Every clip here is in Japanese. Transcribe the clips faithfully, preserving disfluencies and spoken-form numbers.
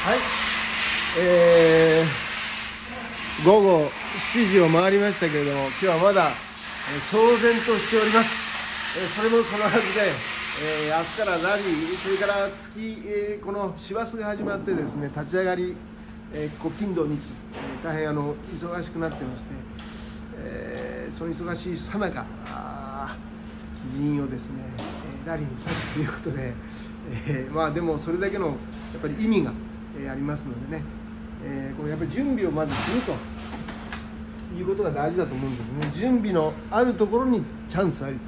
はい、えー、午後しちじを回りましたけれども、今日はまだ、えー、騒然としております。えー、それもそのはずで、えー、明日からラリー、それから月、えー、この師走が始まってですね、立ち上がり、えー、こう金土日、えー、大変あの忙しくなってまして、えー、その忙しいさなか人員をですね、えー、ラリーに去るということで、えー、まあでもそれだけのやっぱり意味がありますのでね、えー、このやっぱり準備をまずするということが大事だと思うんですね。準備のあるところにチャンスあり、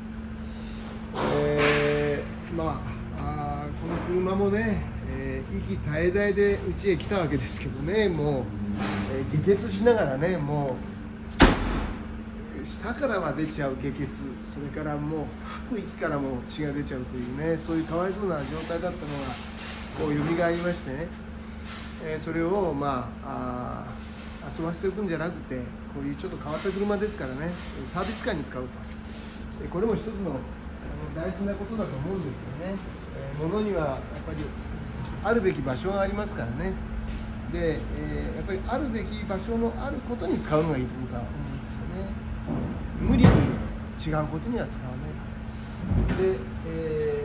えー、まあ、あこの車もね、えー、息絶え絶えでうちへ来たわけですけどね、もう、えー、下血しながらね、もう下からは出ちゃう下血、それからもう吐く息からも血が出ちゃうというね、そういうかわいそうな状態だったのがこう蘇りましてね、えー、それをまあ、あ遊ばせておくんじゃなくて、こういうちょっと変わった車ですからね、サービスカーに使うと、えー、これも一つのあの大事なことだと思うんですよね。えー、物にはやっぱりあるべき場所がありますからね。で、えー、やっぱりあるべき場所のあることに使うのがいいと思うんですよね。無理に違うことには使わない。で、え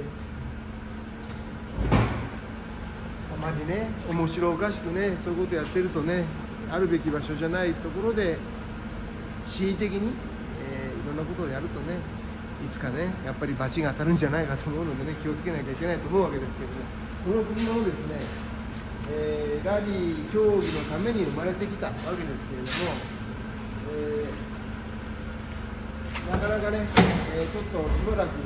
ー、たまにね、面白おかしくね、そういうことやってるとね、あるべき場所じゃないところで恣意的に、えー、いろんなことをやるとね、いつかね、やっぱり罰が当たるんじゃないかと思うのでね、気をつけなきゃいけないと思うわけですけども、この車をですね、えー、ラリー競技のために生まれてきたわけですけれども、えー、なかなかね、えー、ちょっとしばらくあ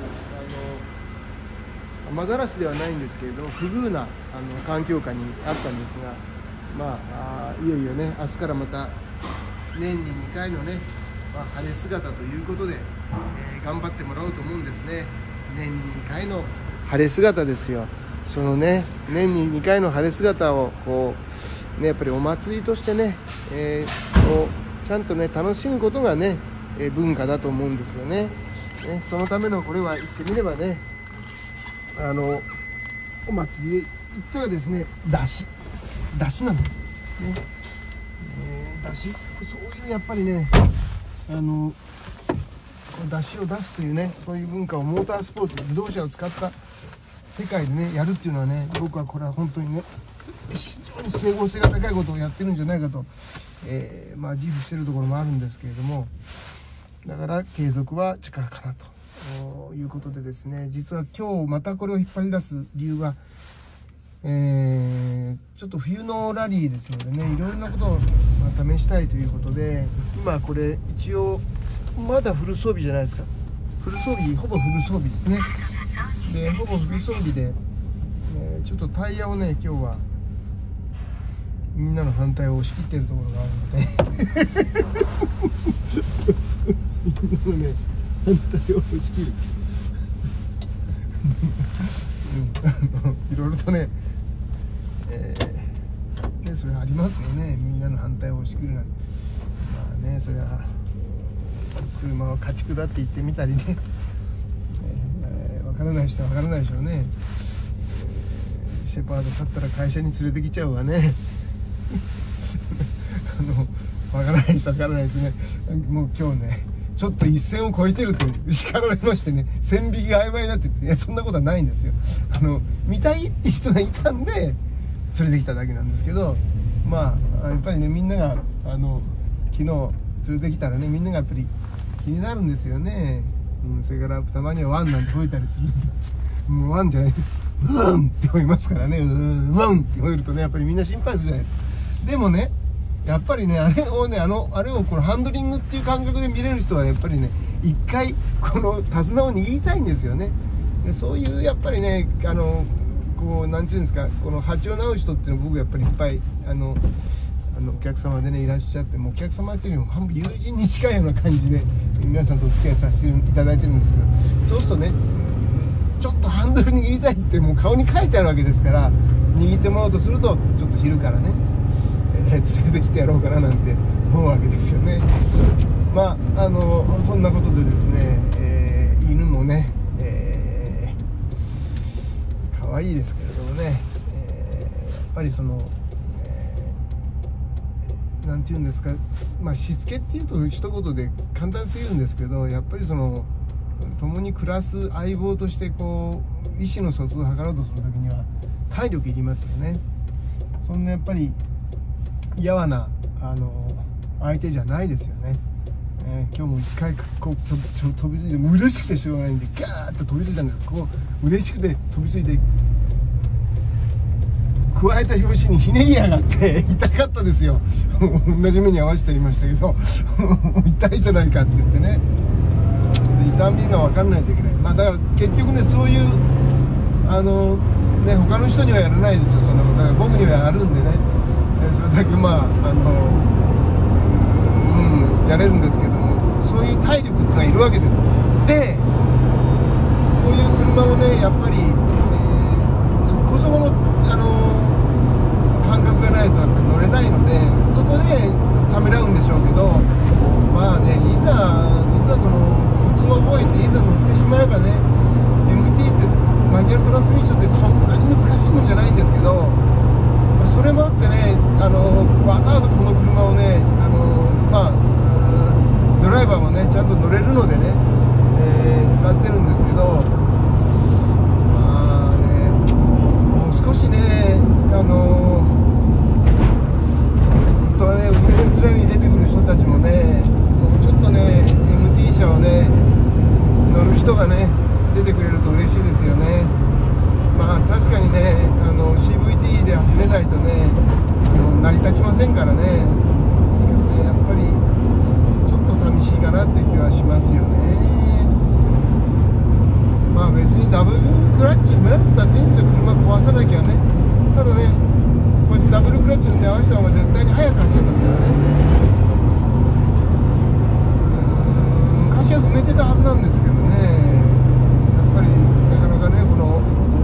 の雨ざらしではないんですけれども、不遇なあの環境下にあったんですが、まあ、あいよいよね、明日からまた年ににかいのね、まあ、晴れ姿ということで、えー、頑張ってもらおうと思うんですね。年ににかいの晴れ姿ですよ。そのね、年ににかいの晴れ姿をこう、ね、やっぱりお祭りとしてね、えー、こうちゃんとね楽しむことがね、えー、文化だと思うんですよね。ね、そのためのこれは言ってみればね、あのお祭りで言ったらですね、出汁出汁なんですね、えー、出汁、そういうやっぱりね、あの出汁を出すというね、そういう文化をモータースポーツ、自動車を使った世界でねやるっていうのはね、僕はこれは本当にね、非常に整合性が高いことをやってるんじゃないかと、えー、まあ自負してるところもあるんですけれども、だから継続は力かなということでですね、実は今日またこれを引っ張り出す理由は、えー、ちょっと冬のラリーですのでね、いろいろなことを、まあ、試したいということで、今これ一応まだフル装備じゃないですか。フル装備、ほぼフル装備ですね。で、ほぼフル装備で、えー、ちょっとタイヤをね、今日はみんなの反対を押し切っているところがあるのでみんなのね、反対を押し切るいろいろとね、えー、ね、それありますよね。みんなの反対を押し切るなんて、まあね、それは車を家畜だって言ってみたりね、えー、分からない人は分からないでしょうね。えー、シェパード買ったら会社に連れてきちゃうわねあの分からない人は分からないですね。もう今日ね、ちょっと一線を越えてると叱られましてね、線引きが曖昧になってって、いやそんなことはないんですよ。あの見たいって人がいたんで連れてきただけなんですけど、まあやっぱりね、みんながあの昨日連れてきたらね、みんながやっぱり気になるんですよね。うん、それからたまにはワンなんて吠えたりするんで、もうワンじゃない、ワンって吠えますからね、うんワンって吠えるとね、やっぱりみんな心配するじゃないですか。でもね、やっぱりね、あれをね、あのあれをこのハンドリングっていう感覚で見れる人はやっぱりね、一回この手綱を握りたいんですよね。でそういうやっぱりね、あのこうなんていうんですか、この蜂を直う人っていうのは僕やっぱりいっぱいあのあのお客様でねいらっしゃって、もうお客様っていうよりも半分友人に近いような感じで皆さんとお付き合いさせていただいてるんですけど、そうするとね、ちょっとハンドル握りたいってもう顔に書いてあるわけですから、握ってもらおうとするとちょっと昼からね、えー、連れてきてやろうかななんて思うわけですよね。まああのそんなことでですね、えー、犬もね、えー、可愛いですけれどもね、えー、やっぱりそのなんていうんですか、まあ、しつけっていうと一言で簡単すぎるんですけど、やっぱりその共に暮らす相棒としてこう意思の疎通を図ろうとするときには体力いりますよね。そんなやっぱりやわなあの相手じゃないですよね。えー、今日も一回こうちょちょ飛びついて、もう嬉しくてしょうがないんでガーッと飛びついたんです。こう嬉しくて飛びついて加えた拍子にひねりやがって痛かったですよ。同じ目に合わせてありましたけど痛いじゃないかって言ってね、痛みが分かんないといけない。まあだから結局ね、そういうあのね他の人にはやらないですよ、そんなことは。僕にはあるんでね、それだけまああのうんじゃれるんですけども、そういう体力がいるわけです。でこういう車をねやっぱり、えー、そこそこのあの感覚がないとやっぱり乗れないので、そこでためらうんでしょうけど、まあね、いざ実はそのコツを覚えていざ乗ってしまえばね、 エムティー ってマニュアルトランスミッションってそんなに難しいもんじゃないんですけど、それもあってね、あのわざわざこの車をね、あのまあドライバーもねちゃんと乗れるのでね、えー、使ってるんですけど、まあね、もう少しね、あの本当はね、ウィメンズラリーに出てくる人たちもね、もうちょっとね エムティー 車をね乗る人がね出てくれると嬉しいですよね。まあ確かにね、あの シーブイティー で走れないとね成り立ちませんからね。ですけどね、やっぱりちょっと寂しいかなっていう気はしますよね。まあ別にダブルクラッチ迷ったっていいんですよ、車壊さなきゃね。ただね、こうやってダブルクラッチに合わせた方が絶対に速く走りますからね。昔は踏めてたはずなんですけどね、やっぱりなかなかね、この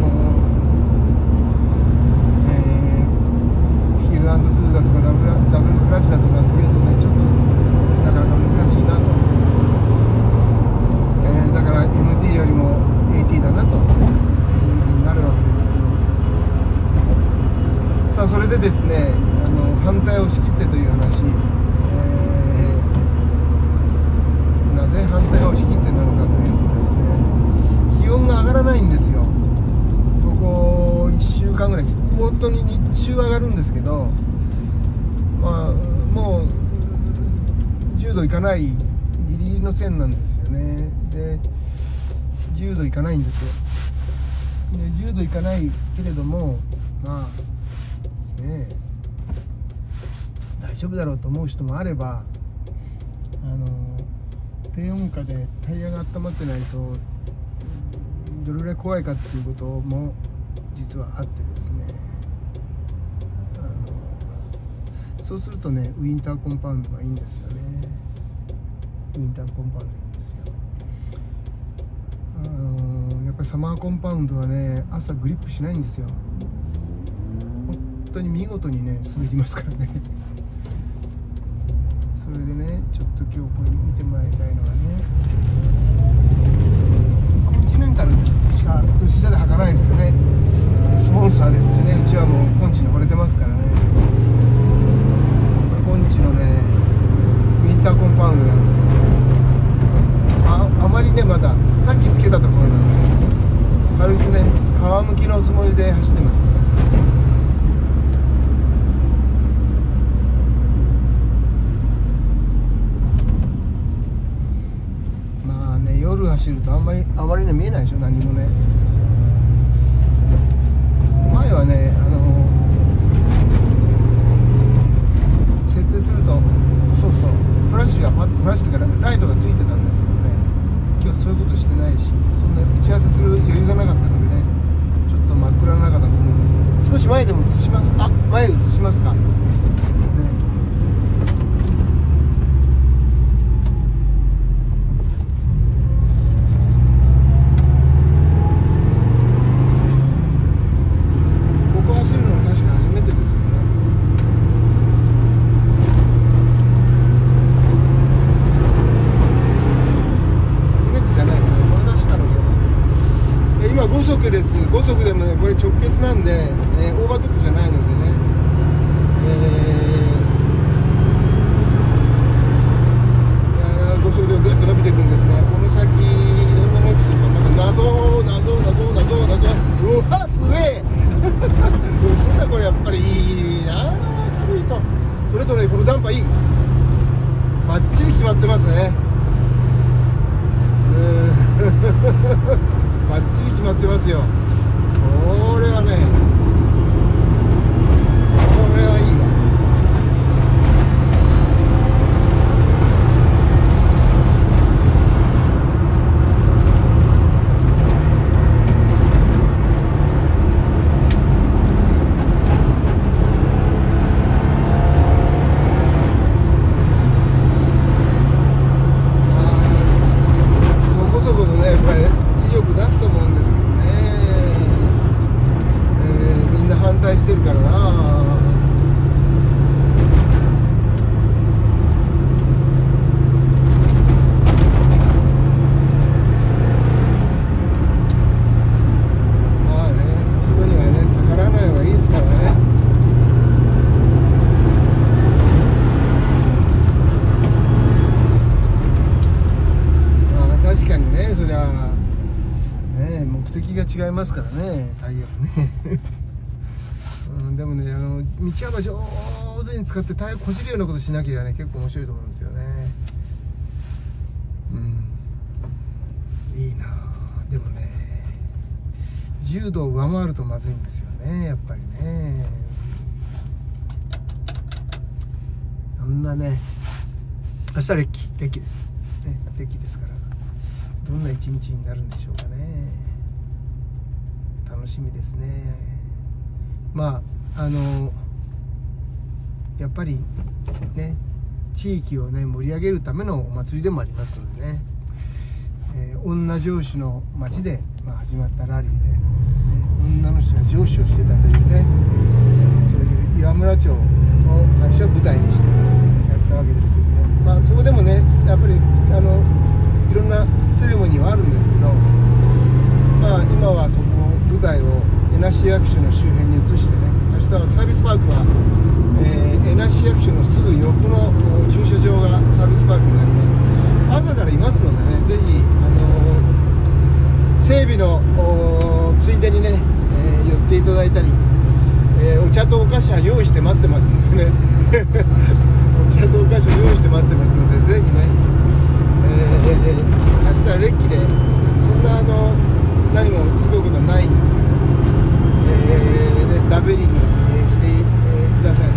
ヒルアンドトゥーだとかダブル、ダブルクラッチだとかっていうとね、ちょっとなかなか難しいなと、えー、だから エムティー よりも エーティー だなというふうになるわけですけど、さあそれでですね、あの反対を仕切ってという話、えー、なぜ反対を仕切ってなのかというとですね、気温が上がらないんですよ。ここいっしゅうかんぐらい本当に日中上がるんですけど、まあもうじゅうどいかないギリギリの線なんですよね。でじゅうどいかないんですよ。でじゅうどいかないけれども、まあねえ大丈夫だろうと思う人もあれば、あの低温下でタイヤが温まってないとどれぐらい怖いかっていうことも実はあってですね、あのそうするとねウィンターコンパウンドがいいんですよね。ウィンターコンパウンドいいんですよ。あのやっぱりサマーコンパウンドはね朝グリップしないんですよ。本当に見事にね滑りますからね。それでね、ちょっと今日これ見てもらいたいのはね、このいちねんかんしか牛座で履かないですよね。スポンサーですしね、うちはもうコンチに惚れてますからね。コンチのねウィンターコンパウンドなんですけど、あ, あまりねまださっきつけたところなので軽くね皮むきのつもりで走ってます。まあね、夜走るとあんまりあまりね見えないでしょ、何もね。前はね、あの設定するとそうそうフラッシュがフラッシュとかライトがついてたんですけどね、今日そういうことしてないし、そんな打ち合わせする余裕がなかったのでね、ちょっと真っ暗な中だと思うんです。少し前でも映します。あ、前映しますか、ね、ここ走るの確か初めてですよね。今ご速です。ご速でもねこれ直結なんで、えー、オーバートップじゃないのでね、え薄田これやっぱりいいな、軽いと。それとねこのダンパーいい、バッチリ決まってますね。バッチリ決まってますよ。これはね、これはいいわ。してるからな。まあね、人にはね逆らわない方がいいですからね。まあ確かにね、そりゃね目的が違いますからね、タイヤはね。でもね、あの道幅上手に使ってタイヤこじるようなことしなければね結構面白いと思うんですよね。うん、いいな。でもねじゅうどを上回るとまずいんですよね、やっぱりね。そんなね、明日レッキレッキです、ね、レッキですから、どんな一日になるんでしょうかね。楽しみですね。まああのやっぱりね地域をね盛り上げるためのお祭りでもありますのでね、えー、女上司の町で、まあ、始まったラリーで、ね、女の人が上司をしてたというね、そういう岩村町を最初は舞台にしてやったわけですけども、まあ、そこでもねやっぱりあのいろんなセレモニーはあるんですけど、まあ今はそこ舞台を江那市役所の周辺に移してね、明日はサービスパークは、えー、江那市役所のすぐ横の駐車場がサービスパークになります。朝からいますのでね、ぜひ、あのー、整備のついでにね、えー、寄っていただいたり、えー、お茶とお菓子は用意して待ってますのでねお茶とお菓子を用意して待ってますので、ぜひね、えー、明日はレッキでそんなあの何もすごいことはないんですけど、えー、ダベリに、えー、来て、えー、ください。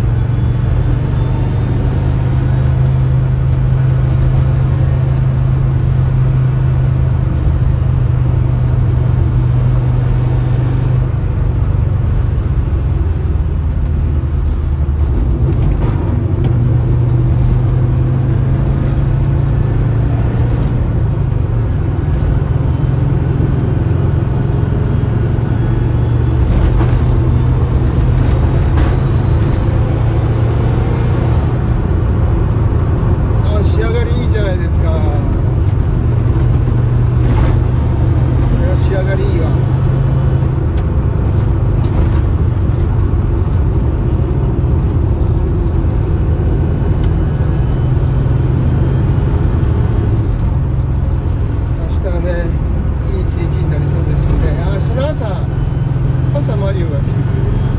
朝マリオが来てくれる、ね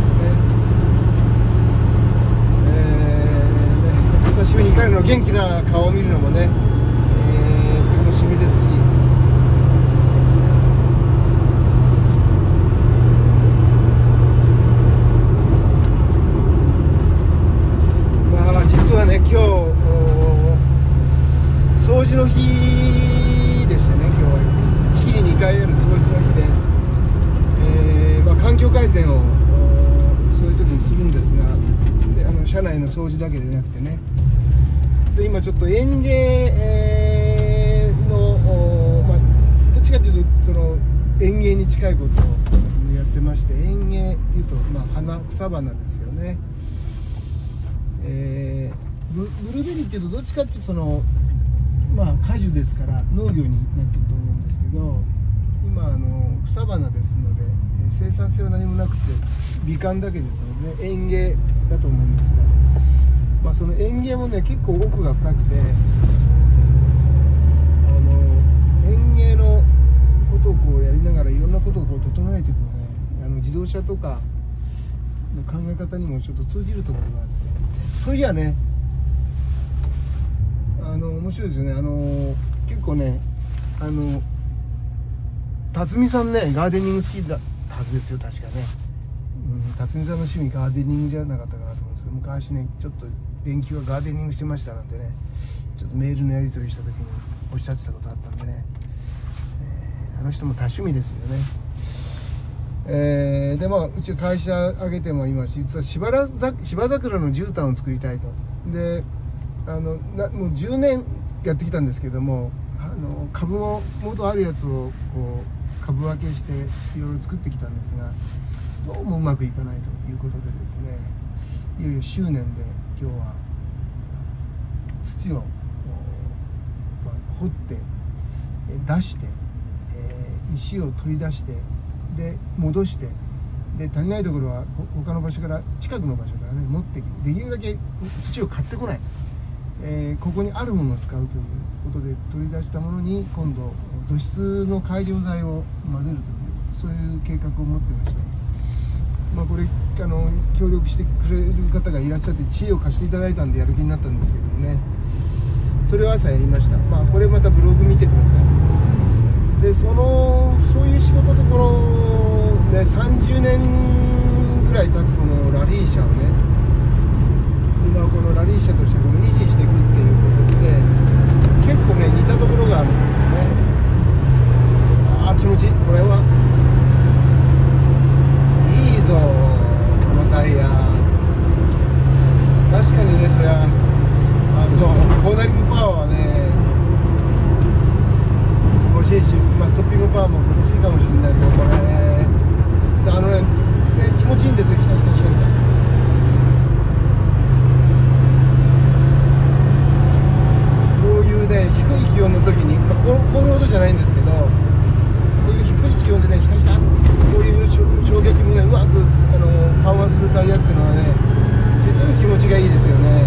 えー、ね久しぶりに彼の元気な顔を見るのもね、えー、楽しみですし、まあ実はね今日掃除の日でしたね。今日は月ににかいある掃除の日で、えーまあ、環境改善をそういう時にするんですが、であの車内の掃除だけでなくてね、今ちょっと園芸の、まあ、どっちかというとその園芸に近いことをやってまして、園芸っていうと、まあ、花草花ですよね。えー、ブ, ブルーベリーっていうとどっちかっていうとそのまあ果樹ですから農業になってると思うんですけど、今あの草花ですので、えー、生産性は何もなくて美観だけですので、ね、園芸だと思うんですが、まあ、その園芸もね結構奥が深くて、あの園芸のことをこうやりながらいろんなことをこう整えていくのね、あの自動車とか、 考え方にもちょっと通じるところがあって、そういやね、あの面白いですよね。あの結構ね、あの辰巳さんね、ガーデニング好きだったはずですよ、確かね。うん、辰巳さんの趣味ガーデニングじゃなかったかなと思うんですけど、昔ねちょっと連休はガーデニングしてましたなんてね、ちょっとメールのやり取りした時におっしゃってたことあったんでね、えー、あの人も多趣味ですよね。えー、でまあうち会社挙げても今実は芝らざ芝桜の絨毯を作りたいと。であのなもうじゅうねんやってきたんですけども、あの株ももっとあるやつをこう株分けしていろいろ作ってきたんですが、どうもうまくいかないということでですね、いよいよ執念で今日は土を掘って出して、えー、石を取り出してで戻して、で足りないところは他の場所から近くの場所からね持ってきて、できるだけ土を買ってこない、えー、ここにあるものを使うということで取り出したものに今度土質の改良剤を混ぜるという、そういう計画を持ってまして、まあ、これあの協力してくれる方がいらっしゃって知恵を貸していただいたんでやる気になったんですけどもね、それを朝やりました。まあこれまたブログ見てください。でそのそういう仕事ところね、さんじゅうねんぐらい経つこのラリー社をね、今このラリー社としてこの維持していくっていうことで結構ね似たところがあるんですよね。ああ気持ちいい、これはいいぞこのタイヤ。確かにね、そりゃあのコーナリングパワーはね欲しいし、まあ、ストッピングパワーも欲しいかもしれないけど、これねあのね、ね気持ちいいんですよ。来た来た来た来た。こういうね低い気温の時に、まあ、これほどじゃないんですけど、こういう低い気温でね来た来た、こういう衝撃もねうまくあの緩和するタイヤっていうのはね実に気持ちがいいですよね。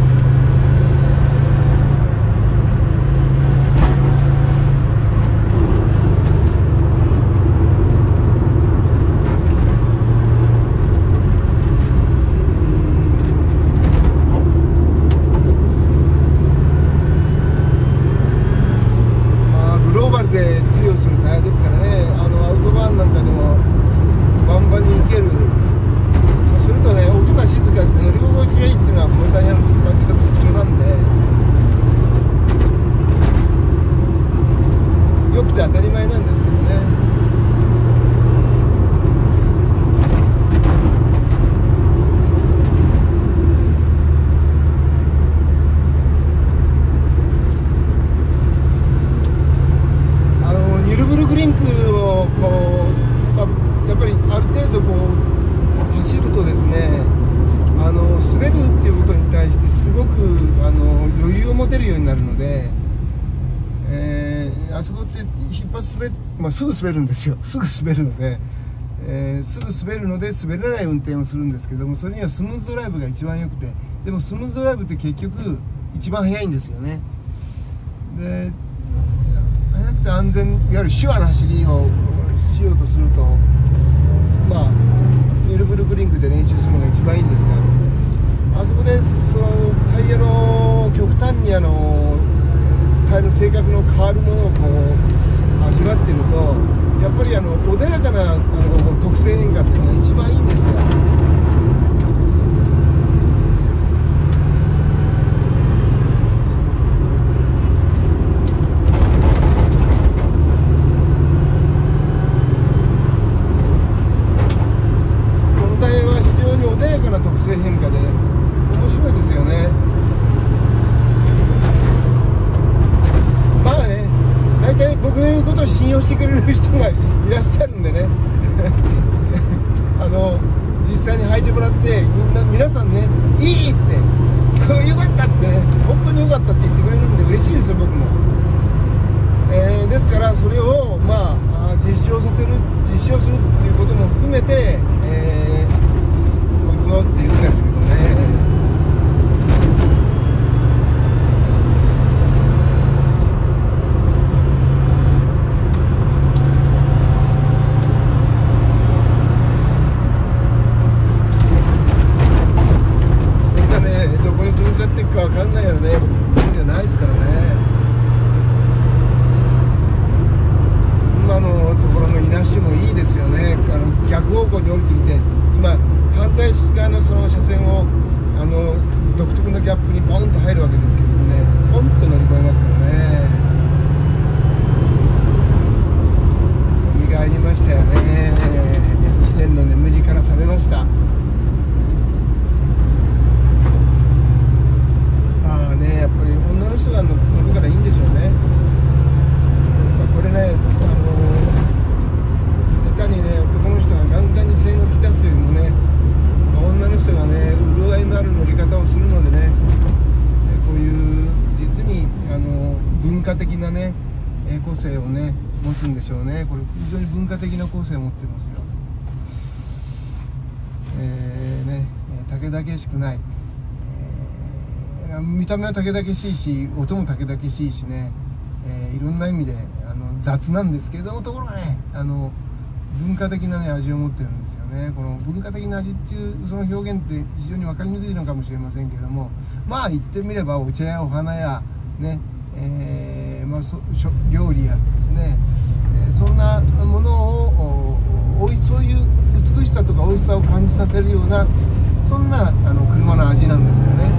当たり前なんですけどね。あのニュルブルグリンクをこうやっぱりある程度こう走るとですね、あの滑るっていうことに対してすごくあの余裕を持てるようになるので、えー、あそこって一発滑、まあ、すぐ滑るんですよ。すぐ滑るので、えー、すぐ滑るので滑らない運転をするんですけども、それにはスムーズドライブが一番良くて、でもスムーズドライブって結局一番速いんですよね。で速くて安全、いわゆる手話の走りをしようとすると、まあニュルブルグリンクで練習するのが一番いいんですが、あそこでそのタイヤの極端にあのタイヤの性格の変わるものをこう味わってると、やっぱりあの穏やかなあの特性変化っていうのが一番いいんですよ。このタイヤは非常に穏やかな特性変化で面白いですよね。まあね、大体僕の言うことを信用してくれる人がいらっしゃるんでねあの実際に履いてもらってみんな皆さんね、いいってこれよかったってね、本当によかったって言ってくれるんで嬉しいですよ、僕も。えー、ですからそれをまあ実証させる実証するっていうことも含めて、えー、こいつをっていうんですけどね。 化的なね、えー、個性をね持つんでしょうね。これ非常に文化的な個性を持ってますよ。えー、ねたけだけしくない、えー、見た目はたけだけしいし音もたけだけしいしね、えー、いろんな意味であの雑なんですけれども、ところがねあの文化的な、ね、味を持ってるんですよね。この文化的な味っていうその表現って非常に分かりにくいのかもしれませんけれども、まあ言ってみればお茶やお花やね、えーまあ、そ料理やですね、えー、そんなものをおいそういう美しさとか美味しさを感じさせるようなそんなあの車の味なんですよね。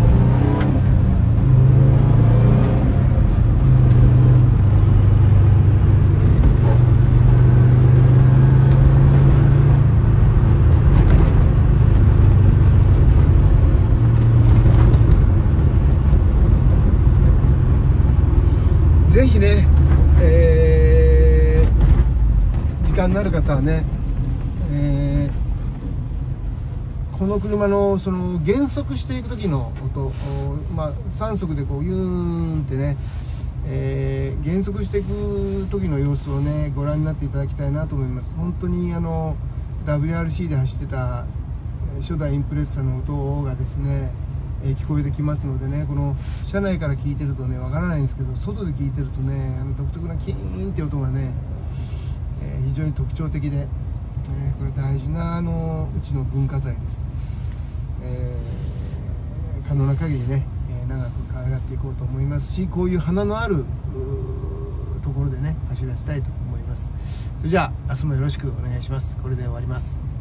ぜひね、えー、時間のある方はね、えー、この車のその減速していく時の音、まあ、さん速でこうユーンってね、えー、減速していく時の様子をねご覧になっていただきたいなと思います。本当にあの ダブリューアールシー で走ってた初代インプレッサの音がですねえー、聞こえてきますのでね、この車内から聞いてるとねわからないんですけど、外で聞いてるとねあの独特なキーンって音がね、えー、非常に特徴的で、えー、これ大事なあのうちの文化財です。えー、可能な限りね、えー、長く可愛がっていこうと思いますし、こういう花のあるところでね走らせたいと思います。それじゃあ明日もよろしくお願いします。これで終わります。